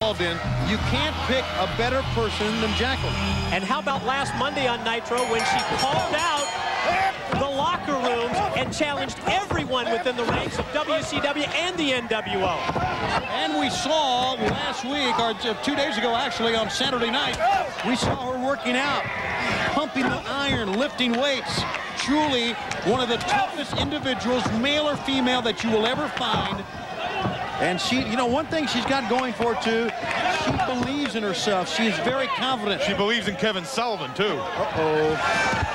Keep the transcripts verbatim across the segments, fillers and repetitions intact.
involved in, you can't pick a better person than Jacqueline. And how about last Monday on Nitro when she called out the locker rooms and challenged everyone within the ranks of W C W and the N W O. And we saw last week, or two days ago actually, on Saturday night, we saw her working out, pumping the iron, lifting weights. Truly one of the toughest individuals, male or female, that you will ever find. And she, you know, one thing she's got going for her, too, she believes in herself. She is very confident. She believes in Kevin Sullivan, too. Uh-oh.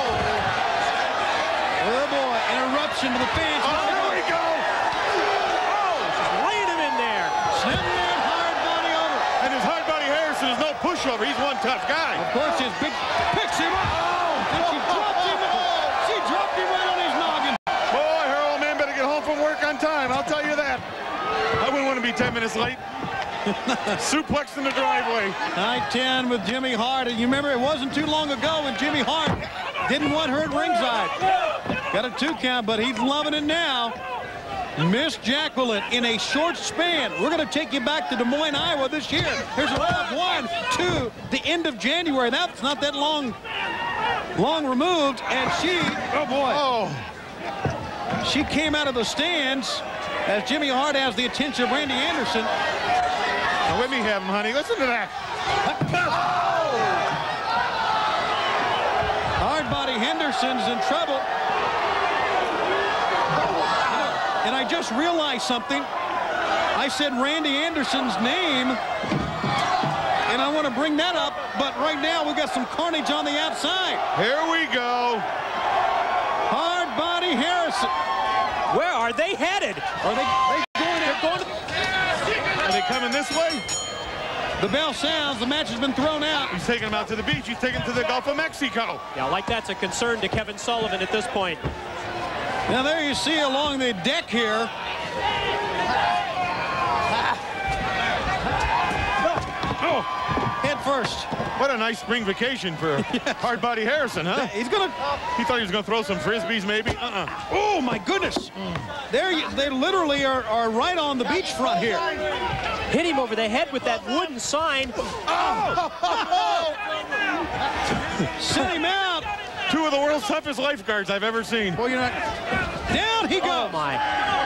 Oh, boy, interruption to the fans. Oh, there we go. Oh, she's laying him in there. Sending that hard body over. And his hard body Harrison is no pushover. He's one tough guy. Of course, his big picks him up. Oh, and she dropped him. She dropped him right on his noggin. Boy, her old man better get home from work on time. I'll tell you that. I wouldn't want to be ten minutes late. Suplex in the driveway. Night ten with Jimmy Hart. And you remember, it wasn't too long ago when Jimmy Hart didn't want her at ringside. Got a two count, but he's loving it now. Miss Jacqueline in a short span. We're going to take you back to Des Moines, Iowa this year. Here's a round one, two, the end of January. That's not that long, long removed. And she, oh boy, Oh, she came out of the stands as Jimmy Hart has the attention of Randy Anderson. now let me have him, honey. Listen to that. Hard body Henderson's in trouble. And I just realized something. I said Randy Anderson's name, and I want to bring that up, but right now we've got some carnage on the outside. Here we go. Hard body Harrison. Where are they headed? Are they, they going, they're going to... Are they coming this way? The bell sounds. The match has been thrown out. He's taking him out to the beach. He's taking him to the Gulf of Mexico. Yeah, like that's a concern to Kevin Sullivan at this point. Now there you see along the deck here. Oh, Head first. what a nice spring vacation for hard body Harrison, huh? He's gonna... He thought he was going to throw some frisbees, maybe. Uh-uh. Oh, my goodness. There, you, they literally are, are right on the beachfront here. Hit him over the head with that wooden sign. Sent him out. Two of the world's toughest lifeguards I've ever seen. Well, you're not... Down he goes. Oh, my.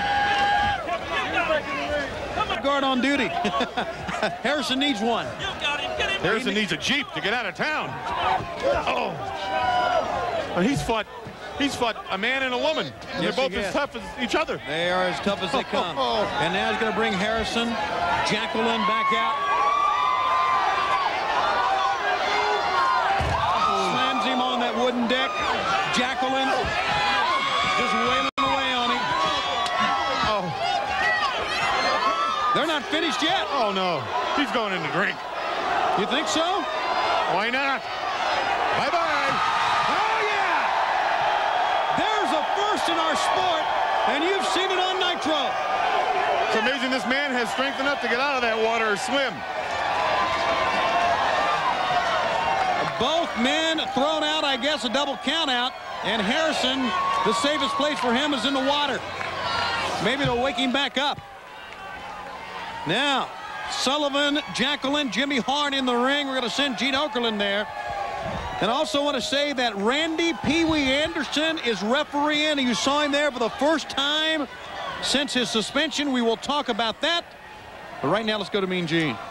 Guard on duty. Harrison needs one. Harrison needs a Jeep to get out of town. Oh. Well, he's fought, he's fought a man and a woman. And Yes, they're both he as has. tough as each other. They are as tough as they come. Oh. And now he's going to bring Harrison, Jacqueline back out. Slams him on that wooden deck. Jacqueline just wailing away on him. Oh. They're not finished yet. Oh, no. He's going in to drink. You think so? Why not? Bye-bye. Oh, yeah! There's a first in our sport, and you've seen it on Nitro. It's amazing this man has strength enough to get out of that water or swim. Both men thrown out, I guess, a double count out. And Harrison, the safest place for him is in the water. Maybe to wake him back up. Now, Sullivan, Jacqueline, Jimmy Hart in the ring. We're going to send Gene Okerlund there. And I also want to say that Randy Pee Wee Anderson is refereeing. You saw him there for the first time since his suspension. We will talk about that. But right now, let's go to Mean Gene.